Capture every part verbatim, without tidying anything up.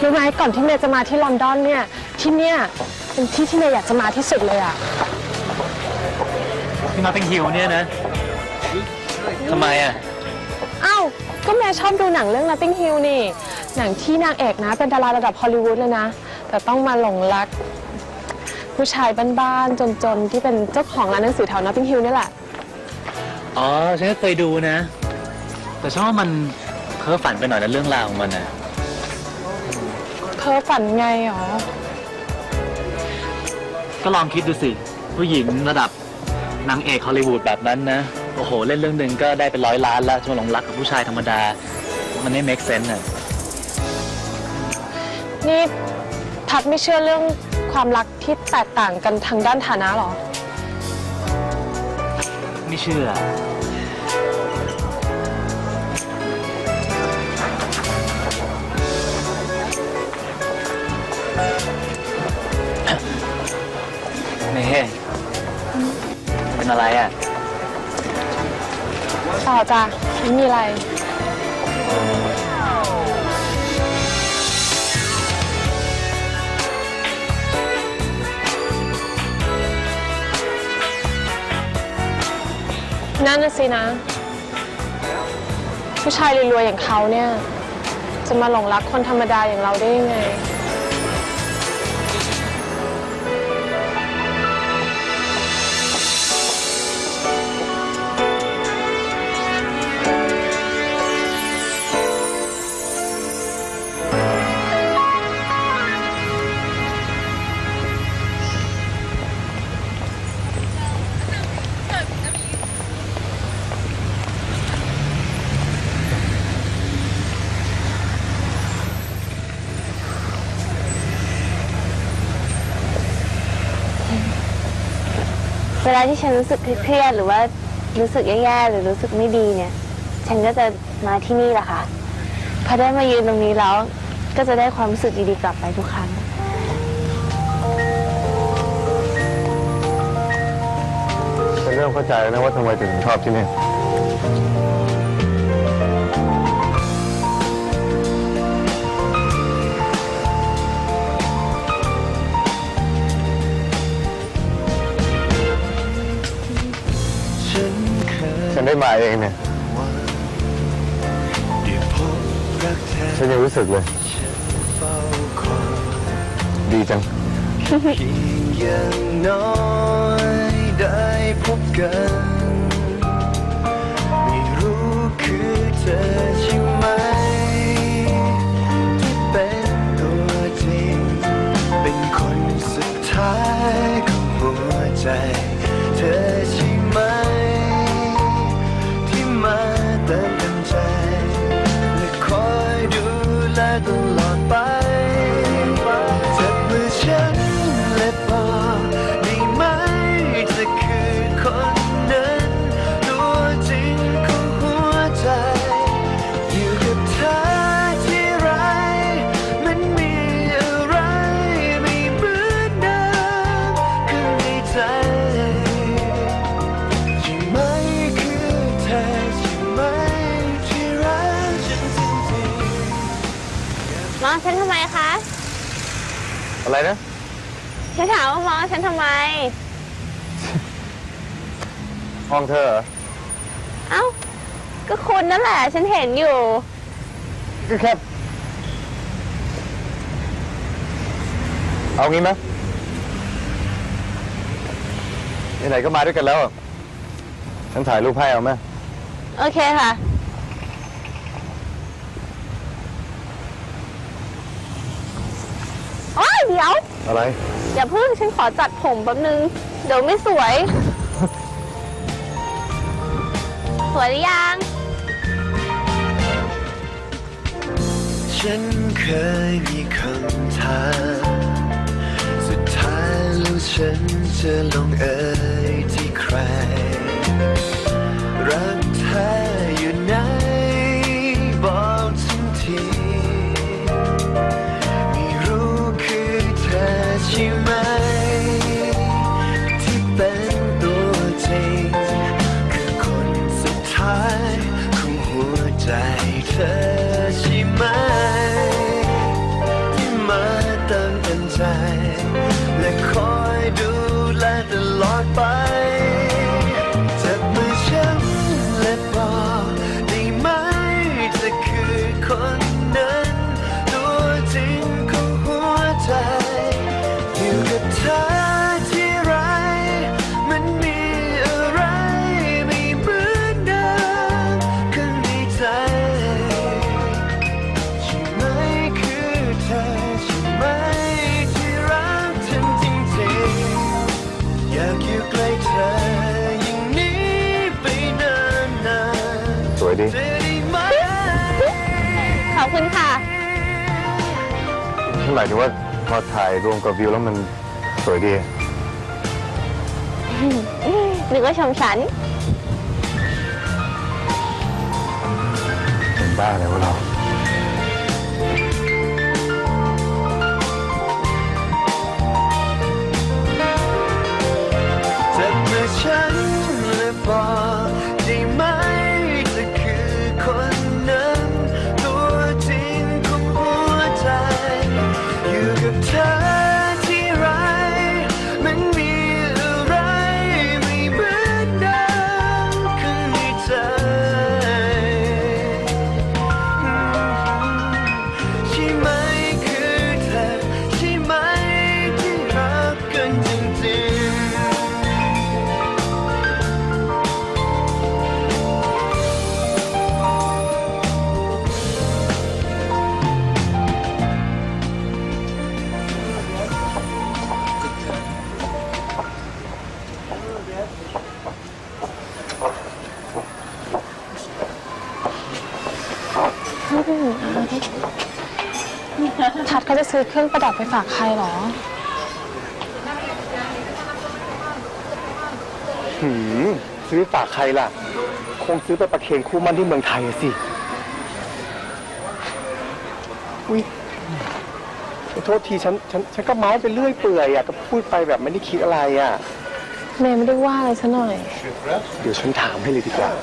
รู้ไหมก่อนที่เมย์จะมาที่ลอนดอนเนี่ยที่เนี่ยเป็นที่ที่เมย์อยากจะมาที่สุดเลยอะที่นอตติงฮิลเนี่ยนะทำไมอะอ้าวก็เมย์ชอบดูหนังเรื่อง Notting Hill นี่หนังที่นางเอกนะเป็นดาราระดับฮอลลีวูดเลยนะแต่ต้องมาหลงรักผู้ชายบ้านๆจนๆที่เป็นเจ้าของร้านหนังสือแถว Notting Hill นี่แหละอ๋อฉันก็เคยดูนะแต่ฉันว่ามันเพ้อฝันไปหน่อยนะเรื่องราวของมันนะเพ้อฝันไงหรอก็ลองคิดดูสิผู้หญิงระดับนางเอกฮอลลีวูดแบบนั้นนะโอ้โหเล่นเรื่องหนึ่งก็ได้เป็นร้อยล้านแล้วจะมาหลงรักกับผู้ชายธรรมดามันไม่ make sense น่ะนี่พัดไม่เชื่อเรื่องความรักที่แตกต่างกันทางด้านฐานะหรอไม่เชื่อเมย์เป็นอะไรอ่ะต่อจ้ะไม่มีอะไรนั่นน่ะสินะผู้ชายรวยๆอย่างเขาเนี่ยจะมาหลงรักคนธรรมดาอย่างเราได้ยังไงเวลาที่ฉันรู้สึกเครียดหรือว่ารู้สึกแย่ๆหรือรู้สึกไม่ดีเนี่ยฉันก็จะมาที่นี่แหละค่ะพอได้มายืนตรงนี้แล้วก็จะได้ความรู้สึกดีๆกลับไปทุกครั้งฉันเริ่มเข้าใจแล้วนะว่าทำไมถึงชอบที่นี่ฉันได้มาเองเนี่ยฉันยังรู้สึกเลยดีจังอย่างน้อยได้พบกันไม่รู้คือเธอใช่ไหมที่เป็นตัวจริงเป็นคนสุดท้ายของหัวใจเธอใช่ไหมมาเติมเต็มใจและคอยดูแลตลอดไปจับมือฉันและบอกได้ไหมเธอคือคนนั้นตัวจริงของหัวใจอยู่กับเธอที่ไรมันมีอะไรไม่เหมือนเดิมข้างในใจมองฉันทำไมคะอะไรนะฉันถามว่ามองฉันทำไมห้องเธอเหรอเอ้าก็คุณนั่นแหละฉันเห็นอยู่ก็แค่เอางี้ไหมไหนๆก็มาด้วยกันแล้วฉันถ่ายรูปให้เอาไหมโอเคค่ะโอ้ยเดี๋ยวอะไรอย่าเพิ่งฉันขอจัดผมแป๊บนึงเดี๋ยวไม่สวย สวยหรือยังฉันเคยมีคำถามสุดท้ายแล้วฉันจะลงเอ่ยที่ใครรักแท้อยู่ไหนบอกฉันทีไม่รู้คือเธอใช่ไหมที่เป็นตัวจริงคือคนสุดท้ายของหัวใจเธอใช่ไหมที่อบคุณค่ะฉันหมายถึงว่าพอถ่ายรวมกับวิวแล้วมันสวยดีหรือว่าชมฉันเป็นบ้าเลยวะเราจับมือฉันและบอกได้ไหมเธอคือคนนั้นตัวจริงของหัวใจอยู่กับเธอที่ไรมันมีอะไรไม่เหมือนเดิมข้างในใจใช่ไหมคือเธอใช่ไหมที่รักกันจริงๆทัดเขาจะซื้อเครื่องประดับไปฝากใครเหรอหืมซื้อฝากใครล่ะ คงซื้อไปประเคนคู่มั่นที่เมืองไทยอะสิ อุ้ยขอโทษทีฉันฉันฉันก็เมาส์ไปเรื่อยเปื่อยอะก็พูดไปแบบไม่ได้คิดอะไรอะเมย์ไม่ได้ว่าอะไรซะหน่อยเดี๋ยวฉันถามให้เลยดีกว่า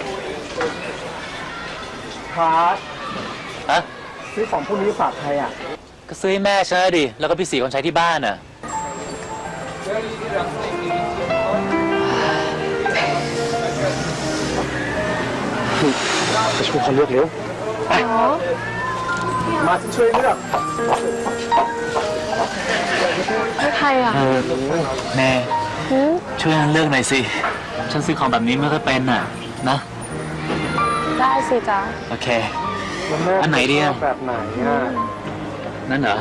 พาร์ทอะซื้อของพวกนี้ฝากใครอะก็ซื้อให้แม่ฉันนะดิ แล้วก็พี่สีคนใช้ที่บ้านน่ะไปช่วยเขาเลือกเร็วอ๋อมาช่วยเลือกให้ใครอ่ะเออแม่หืมช่วยฉันเลือกหน่อยสิ ฉันซื้อของแบบนี้ไม่ค่อยเป็นน่ะ นะได้สิจ๊ะโอเคแล้วแม่อันไหนดีอะชบแบบไหนอะนั่นเหรอ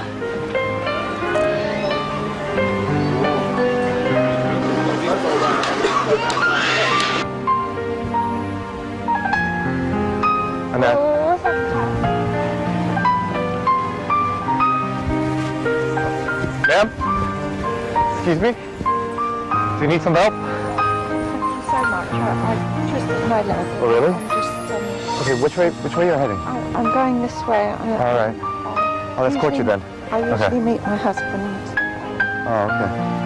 อันนั้น Ma'am, excuse me. Do you need some help? So much. I just my leg. Oh, really? I'm just um, Okay, which way? Which way are you heading? I- I'm going this way. I, All right. I'll escort you then. I usually Okay. meet my husband. Oh, okay.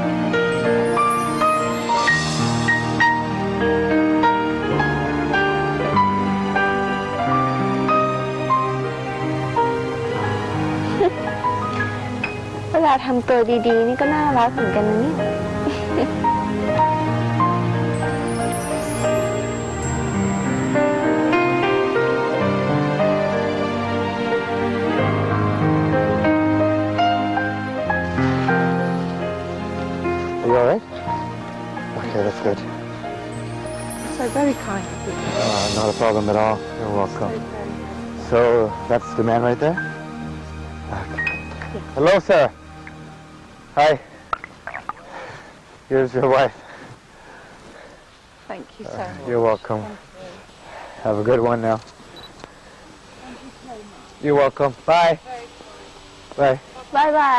เวลาทำตัวดีๆ นี่ก็น่ารักเหมือนกันนะเนี่ย Are you all right? Okay, that's good. So very kind of you. Uh, not a problem at all. You're welcome. So that's the man right there. Okay. Hello, sir. Hi. Here's your wife. Thank you so much. You're welcome. Have a good one now. You're welcome. Bye. Bye. บายบาย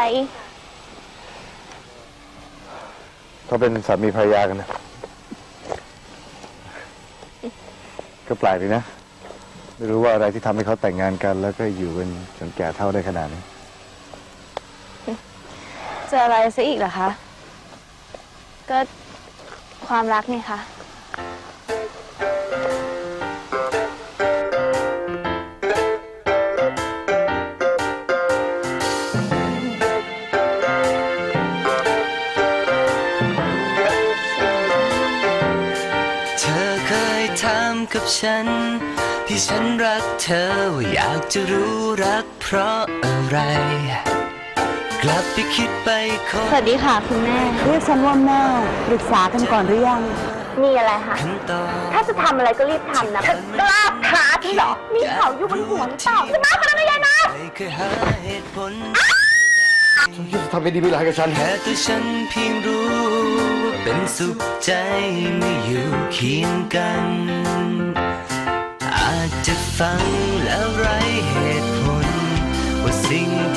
เขาเป็นสามีภรรยากันนะก็แปลกดีนะ ไม่รู้ว่าอะไรที่ทำให้เขาแต่งงานกัน แล้วก็อยู่กันจนแก่เท่าได้ขนาดนี้เจออะไรซะอีกเหรอคะ ก็ความรักนี่คะเธอเคยถามกับฉัน ที่ฉันรักเธอว่าอยากจะรู้รักเพราะอะไร กลับไปคิดไปคสวัสดีค่ะคุณแม่เรียกฉันว่าแม่ปรึกษากันก่อนหรือยังมีอะไรคะขั้นตอนถ้าจะทำอะไรก็รีบทำนะถ้ากล้าท้าที่หรอ มีเขาอยู่บนหัวหรือเปล่าจะมาคนนั้นไม่ได้นะไม่เคยหาเหตุผลจะทำไม่ดีไม่ร้ายกับฉันแค่ตัวฉันเพียงรู้ว่าเป็นสุขใจเมื่ออยู่เคียงกัน อาจจะฟังแล้วไร้เหตุผล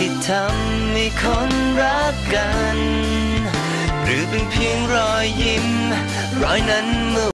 ทำให้คนรักกัน หรือเป็นเพียงรอยยิ้มรอยนั้นเมื่อ